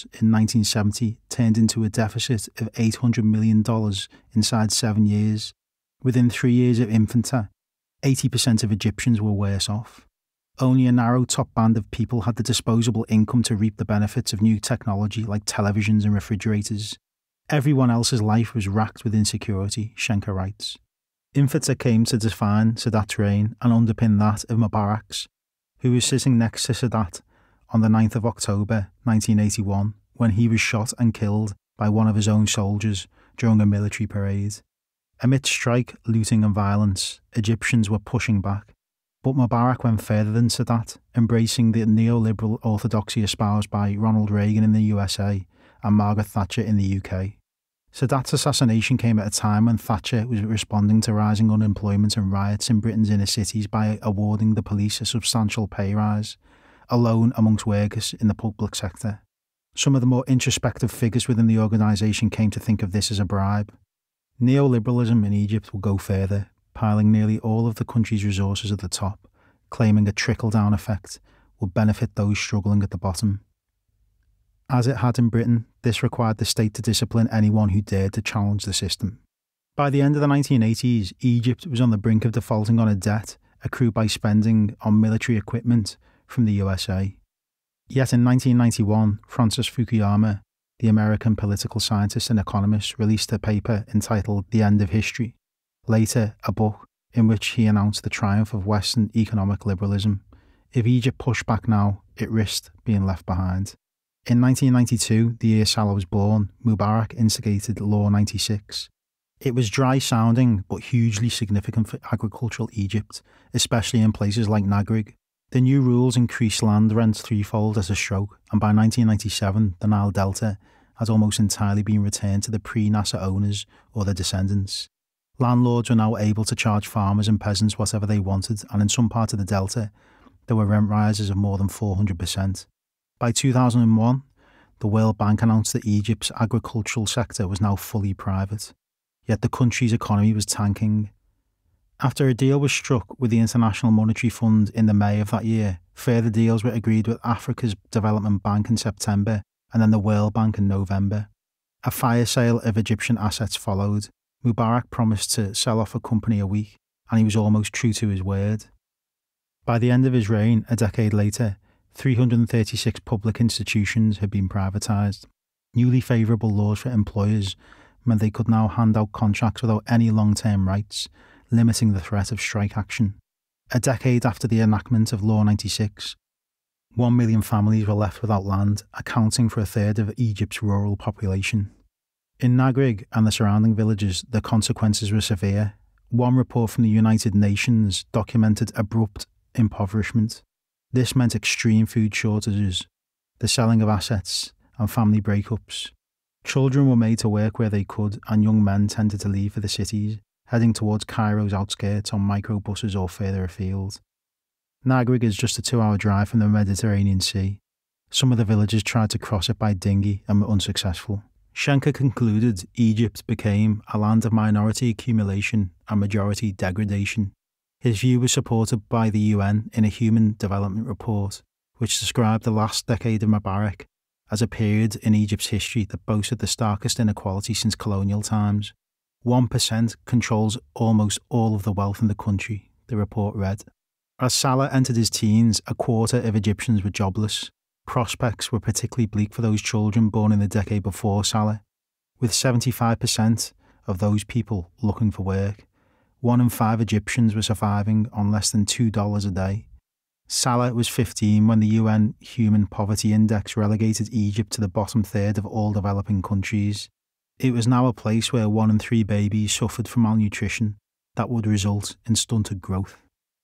1970 turned into a deficit of $800 million inside 7 years. Within 3 years of infanta, 80% of Egyptians were worse off. Only a narrow top band of people had the disposable income to reap the benefits of new technology like televisions and refrigerators. Everyone else's life was racked with insecurity, Schenker writes. Infanta came to define Sadat's reign and underpin that of Mubarak's, who was sitting next to Sadat on the 9th of October 1981 when he was shot and killed by one of his own soldiers during a military parade. Amidst strike, looting and violence, Egyptians were pushing back. But Mubarak went further than Sadat, embracing the neoliberal orthodoxy espoused by Ronald Reagan in the USA and Margaret Thatcher in the UK. Sadat's assassination came at a time when Thatcher was responding to rising unemployment and riots in Britain's inner cities by awarding the police a substantial pay rise, alone amongst workers in the public sector. Some of the more introspective figures within the organisation came to think of this as a bribe. Neoliberalism in Egypt will go further, piling nearly all of the country's resources at the top, claiming a trickle-down effect would benefit those struggling at the bottom. As it had in Britain, this required the state to discipline anyone who dared to challenge the system. By the end of the 1980s, Egypt was on the brink of defaulting on a debt accrued by spending on military equipment from the USA. Yet in 1991, Francis Fukuyama, the American political scientist and economist, released a paper entitled The End of History, later a book in which he announced the triumph of Western economic liberalism. If Egypt pushed back now, it risked being left behind. In 1992, the year Salah was born, Mubarak instigated Law 96. It was dry-sounding but hugely significant for agricultural Egypt, especially in places like Nagrig. The new rules increased land rents threefold at a stroke, and by 1997, the Nile Delta had almost entirely been returned to the pre-Nasser owners or their descendants. Landlords were now able to charge farmers and peasants whatever they wanted, and in some parts of the Delta, there were rent rises of more than 400%. By 2001, the World Bank announced that Egypt's agricultural sector was now fully private, yet the country's economy was tanking. After a deal was struck with the International Monetary Fund in the May of that year, further deals were agreed with Africa's Development Bank in September and then the World Bank in November. A fire sale of Egyptian assets followed. Mubarak promised to sell off a company a week, and he was almost true to his word. By the end of his reign, a decade later, 336 public institutions had been privatised. Newly favourable laws for employers meant they could now hand out contracts without any long-term rights, limiting the threat of strike action. A decade after the enactment of Law 96, 1 million families were left without land, accounting for a third of Egypt's rural population. In Nagrig and the surrounding villages, the consequences were severe. One report from the United Nations documented abrupt impoverishment. This meant extreme food shortages, the selling of assets, and family breakups. Children were made to work where they could, and young men tended to leave for the cities, heading towards Cairo's outskirts on microbuses or further afield. Nagrig is just a 2-hour drive from the Mediterranean Sea. Some of the villagers tried to cross it by dinghy and were unsuccessful. Schenker concluded Egypt became a land of minority accumulation and majority degradation. His view was supported by the UN in a Human Development Report, which described the last decade of Mubarak as a period in Egypt's history that boasted the starkest inequality since colonial times. 1% controls almost all of the wealth in the country, the report read. As Salah entered his teens, a quarter of Egyptians were jobless. Prospects were particularly bleak for those children born in the decade before Salah, with 75% of those people looking for work. 1 in 5 Egyptians were surviving on less than $2 a day. Salah was 15 when the UN Human Poverty Index relegated Egypt to the bottom third of all developing countries. It was now a place where 1 in 3 babies suffered from malnutrition that would result in stunted growth.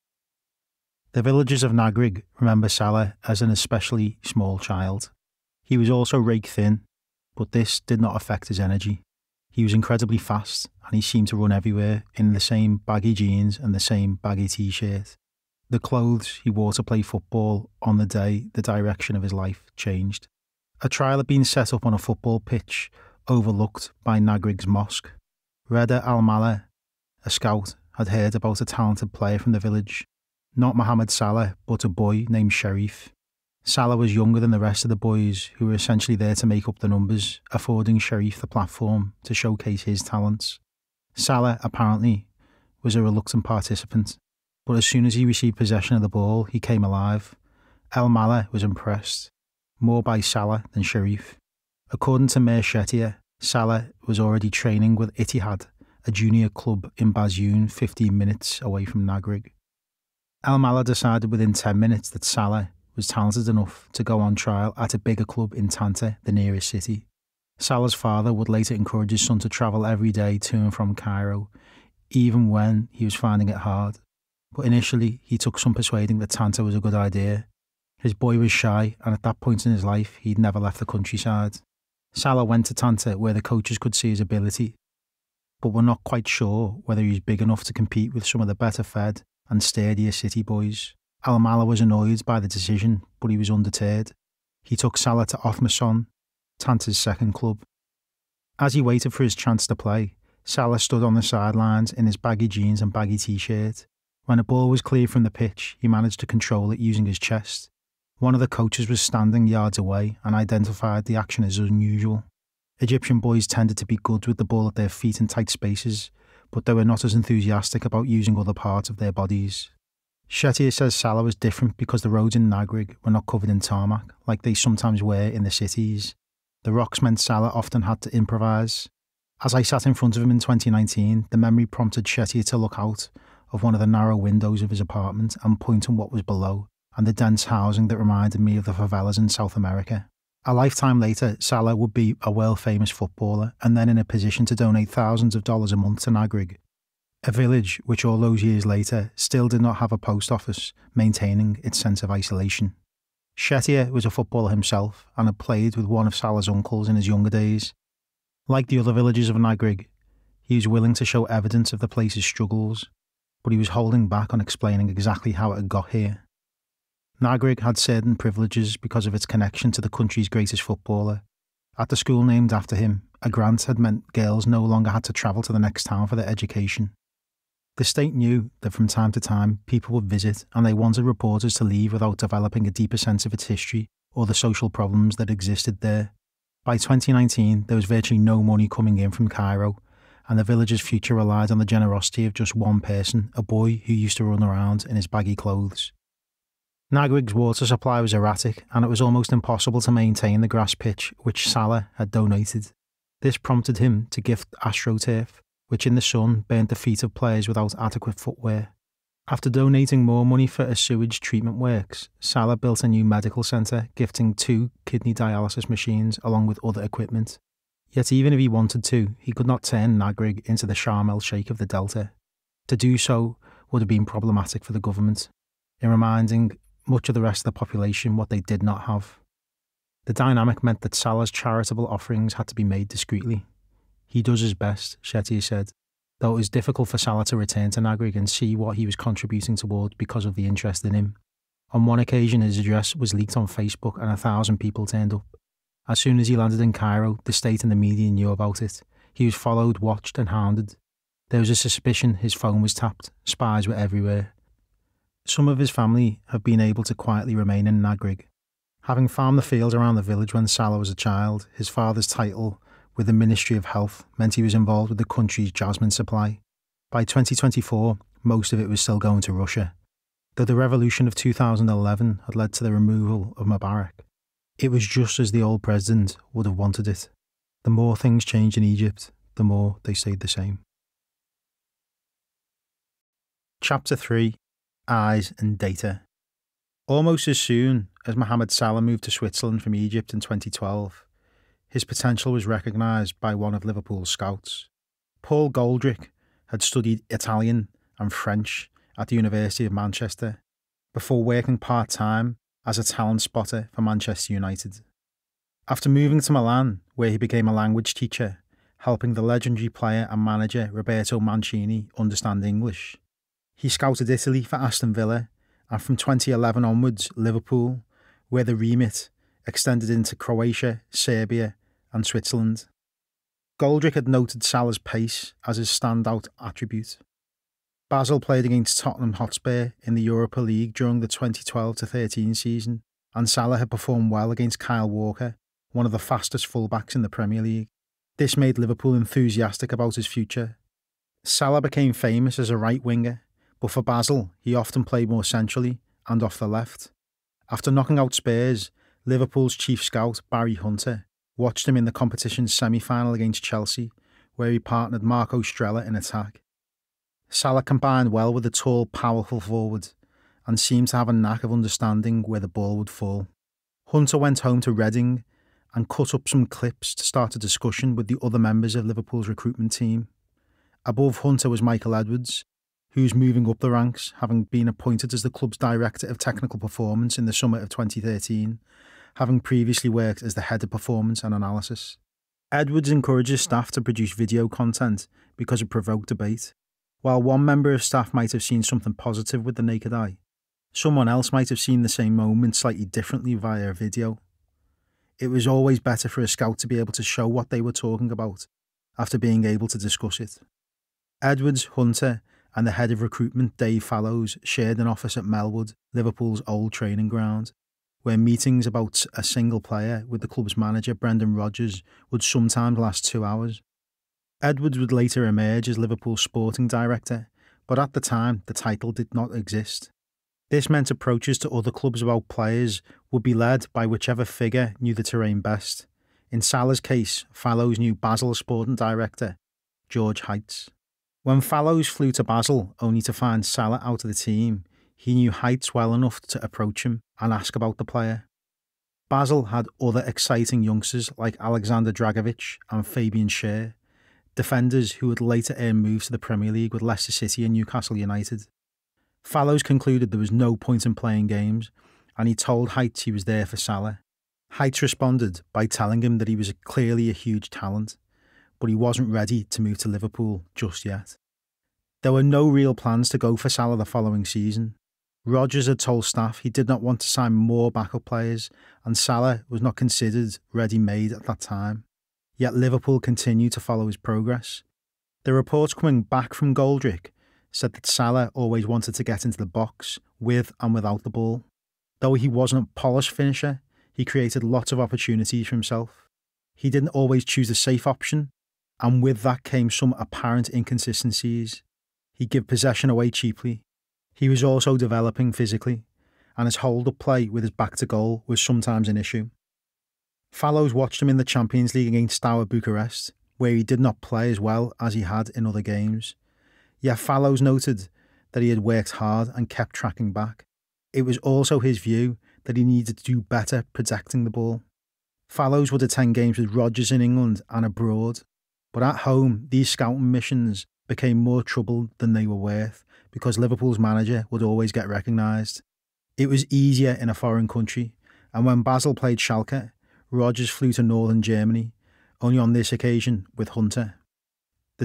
The villagers of Nagrig remember Salah as an especially small child. He was also rake thin, but this did not affect his energy. He was incredibly fast, and he seemed to run everywhere in the same baggy jeans and the same baggy t-shirt. The clothes he wore to play football on the day the direction of his life changed. A trial had been set up on a football pitch overlooked by Nagrig's mosque. Reda Al-Maleh, a scout, had heard about a talented player from the village. Not Mohamed Salah, but a boy named Sharif. Salah was younger than the rest of the boys, who were essentially there to make up the numbers, affording Sharif the platform to showcase his talents. Salah, apparently, was a reluctant participant, but as soon as he received possession of the ball, he came alive. Al-Maleh was impressed, more by Salah than Sharif. According to Mir Shetia, Salah was already training with Ittihad, a junior club in Bazoun, 15 minutes away from Nagrig. Al-Maleh decided within 10 minutes that Salah was talented enough to go on trial at a bigger club in Tanta, the nearest city. Salah's father would later encourage his son to travel every day to and from Cairo, even when he was finding it hard. But initially, he took some persuading that Tanta was a good idea. His boy was shy, and at that point in his life, he'd never left the countryside. Salah went to Tanta where the coaches could see his ability, but were not quite sure whether he was big enough to compete with some of the better fed and sturdier city boys. Al-Maleh was annoyed by the decision, but he was undeterred. He took Salah to Othmason, Tanta's second club. As he waited for his chance to play, Salah stood on the sidelines in his baggy jeans and baggy t-shirt. When a ball was cleared from the pitch, he managed to control it using his chest. One of the coaches was standing yards away and identified the action as unusual. Egyptian boys tended to be good with the ball at their feet in tight spaces, but they were not as enthusiastic about using other parts of their bodies. Shettier says Salah was different because the roads in Nagrig were not covered in tarmac, like they sometimes were in the cities. The rocks meant Salah often had to improvise. As I sat in front of him in 2019, the memory prompted Shettier to look out of one of the narrow windows of his apartment and point on what was below, and the dense housing that reminded me of the favelas in South America. A lifetime later, Salah would be a world-famous footballer and then in a position to donate thousands of dollars a month to Nagrig, a village which all those years later still did not have a post office, maintaining its sense of isolation. Shettier was a footballer himself and had played with one of Salah's uncles in his younger days. Like the other villagers of Nagrig, he was willing to show evidence of the place's struggles, but he was holding back on explaining exactly how it had got here. Nagrig had certain privileges because of its connection to the country's greatest footballer. At the school named after him, a grant had meant girls no longer had to travel to the next town for their education. The state knew that from time to time people would visit, and they wanted reporters to leave without developing a deeper sense of its history or the social problems that existed there. By 2019, there was virtually no money coming in from Cairo, and the village's future relied on the generosity of just one person, a boy who used to run around in his baggy clothes. Nagrig's water supply was erratic, and it was almost impossible to maintain the grass pitch which Salah had donated. This prompted him to gift AstroTurf, which in the sun burnt the feet of players without adequate footwear. After donating more money for a sewage treatment works, Salah built a new medical centre, gifting 2 kidney dialysis machines along with other equipment. Yet even if he wanted to, he could not turn Nagrig into the Sharm el-Sheikh of the Delta. To do so would have been problematic for the government, in reminding much of the rest of the population what they did not have. The dynamic meant that Salah's charitable offerings had to be made discreetly. He does his best, Shettier said, though it was difficult for Salah to return to Nagrig and see what he was contributing toward because of the interest in him. On one occasion, his address was leaked on Facebook and 1,000 people turned up. As soon as he landed in Cairo, the state and the media knew about it. He was followed, watched and hounded. There was a suspicion his phone was tapped. Spies were everywhere. Some of his family have been able to quietly remain in Nagrig. Having farmed the fields around the village when Salah was a child, his father's title with the Ministry of Health meant he was involved with the country's jasmine supply. By 2024, most of it was still going to Russia. Though the revolution of 2011 had led to the removal of Mubarak, it was just as the old president would have wanted it. The more things changed in Egypt, the more they stayed the same. Chapter 3. Eyes and Data. Almost as soon as Mohamed Salah moved to Switzerland from Egypt in 2012, his potential was recognised by one of Liverpool's scouts. Paul Goldrick had studied Italian and French at the University of Manchester before working part-time as a talent spotter for Manchester United. After moving to Milan, where he became a language teacher, helping the legendary player and manager Roberto Mancini understand English, he scouted Italy for Aston Villa, and from 2011 onwards, Liverpool, where the remit extended into Croatia, Serbia and Switzerland. Goldrick had noted Salah's pace as his standout attribute. Basel played against Tottenham Hotspur in the Europa League during the 2012-13 season, and Salah had performed well against Kyle Walker, one of the fastest fullbacks in the Premier League. This made Liverpool enthusiastic about his future. Salah became famous as a right winger, but for Basel, he often played more centrally and off the left. After knocking out Spurs, Liverpool's chief scout, Barry Hunter, watched him in the competition's semi-final against Chelsea, where he partnered Marco Strella in attack. Salah combined well with a tall, powerful forward, and seemed to have a knack of understanding where the ball would fall. Hunter went home to Reading and cut up some clips to start a discussion with the other members of Liverpool's recruitment team. Above Hunter was Michael Edwards, who's moving up the ranks, having been appointed as the club's Director of Technical Performance in the summer of 2013, having previously worked as the Head of Performance and Analysis. Edwards encourages staff to produce video content because it provoked debate. While one member of staff might have seen something positive with the naked eye, someone else might have seen the same moment slightly differently via a video. It was always better for a scout to be able to show what they were talking about after being able to discuss it. Edwards, Hunter and the head of recruitment, Dave Fallows, shared an office at Melwood, Liverpool's old training ground, where meetings about a single player with the club's manager, Brendan Rodgers, would sometimes last 2 hours. Edwards would later emerge as Liverpool's sporting director, but at the time the title did not exist. This meant approaches to other clubs about players would be led by whichever figure knew the terrain best. In Salah's case, Fallows knew Basel's sporting director, George Heights. When Fallows flew to Basel only to find Salah out of the team, he knew Heights well enough to approach him and ask about the player. Basel had other exciting youngsters like Alexander Dragovic and Fabian Schär, defenders who would later earn moves to the Premier League with Leicester City and Newcastle United. Fallows concluded there was no point in playing games, and he told Heights he was there for Salah. Heights responded by telling him that he was clearly a huge talent, but he wasn't ready to move to Liverpool just yet. There were no real plans to go for Salah the following season. Rodgers had told staff he did not want to sign more backup players, and Salah was not considered ready-made at that time. Yet Liverpool continued to follow his progress. The reports coming back from Goldrick said that Salah always wanted to get into the box with and without the ball. Though he wasn't a polished finisher, he created lots of opportunities for himself. He didn't always choose the safe option, and with that came some apparent inconsistencies. He'd give possession away cheaply. He was also developing physically, and his hold-up play with his back to goal was sometimes an issue. Fallows watched him in the Champions League against Steaua Bucharest, where he did not play as well as he had in other games. Yet Fallows noted that he had worked hard and kept tracking back. It was also his view that he needed to do better protecting the ball. Fallows would attend games with Rodgers in England and abroad, but at home these scouting missions became more trouble than they were worth because Liverpool's manager would always get recognised. It was easier in a foreign country, and when Basel played Schalke, Rodgers flew to northern Germany, only on this occasion with Hunter. The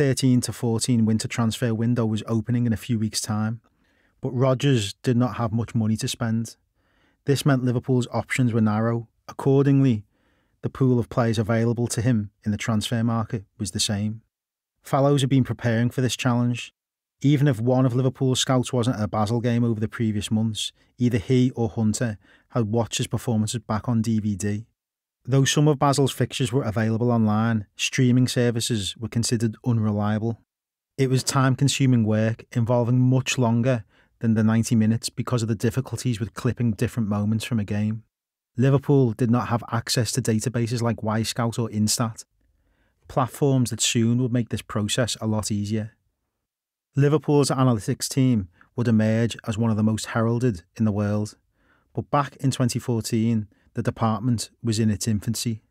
2013-14 winter transfer window was opening in a few weeks' time, but Rodgers did not have much money to spend. This meant Liverpool's options were narrow. Accordingly, the pool of players available to him in the transfer market was the same. Fallows had been preparing for this challenge. Even if one of Liverpool's scouts wasn't at a Basel game over the previous months, either he or Hunter had watched his performances back on DVD. Though some of Basel's fixtures were available online, streaming services were considered unreliable. It was time-consuming work, involving much longer than the 90 minutes because of the difficulties with clipping different moments from a game. Liverpool did not have access to databases like Wisecout or Instat, platforms that soon would make this process a lot easier. Liverpool's analytics team would emerge as one of the most heralded in the world, but back in 2014, the department was in its infancy.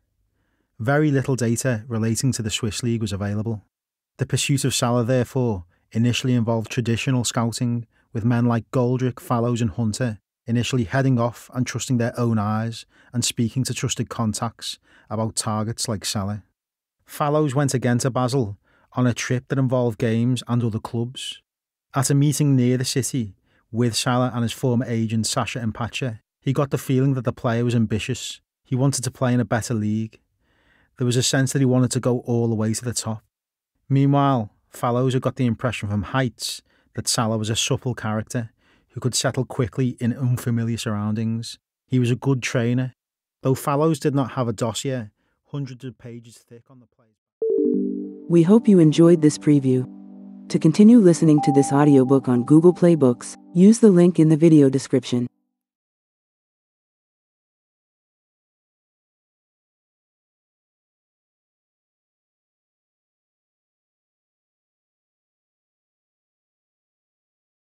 Very little data relating to the Swiss League was available. The pursuit of Salah, therefore, initially involved traditional scouting, with men like Goldrick, Fallows and Hunter initially heading off and trusting their own eyes and speaking to trusted contacts about targets like Salah. Fallows went again to Basel on a trip that involved games and other clubs. At a meeting near the city with Salah and his former agent Sasha Mpacha, he got the feeling that the player was ambitious. He wanted to play in a better league. There was a sense that he wanted to go all the way to the top. Meanwhile, Fallows had got the impression from Heights that Salah was a supple character who could settle quickly in unfamiliar surroundings. He was a good trainer. Though Fallows did not have a dossier hundreds of pages thick on the players. We hope you enjoyed this preview. To continue listening to this audiobook on Google Play Books, use the link in the video description.